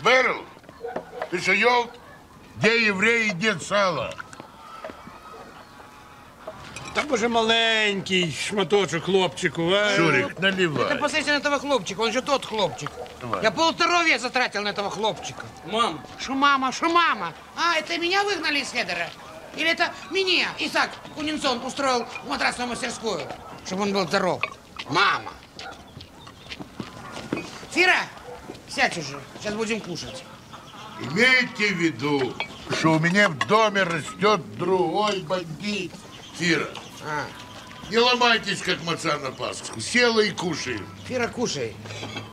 Берл, ты что, ел? Где еврей, где сало? Та боже маленький шматочок хлопчику, а? Шурик, наливай. Это посмотрите на этого хлопчика, он же тот хлопчик. Давай. Я полздоровья затратил на этого хлопчика. Мам, Шо мама, шо мама? А, это меня выгнали из хедера? Или это меня Исаак Кунинсон устроил в матрасную мастерскую, чтобы он был здоров? Мама. Фира, сядь уже, сейчас будем кушать. Имейте в виду, что у меня в доме растет другой бандит. Фира, не ломайтесь, как маца на Пасху. Села и кушай. Фира, кушай.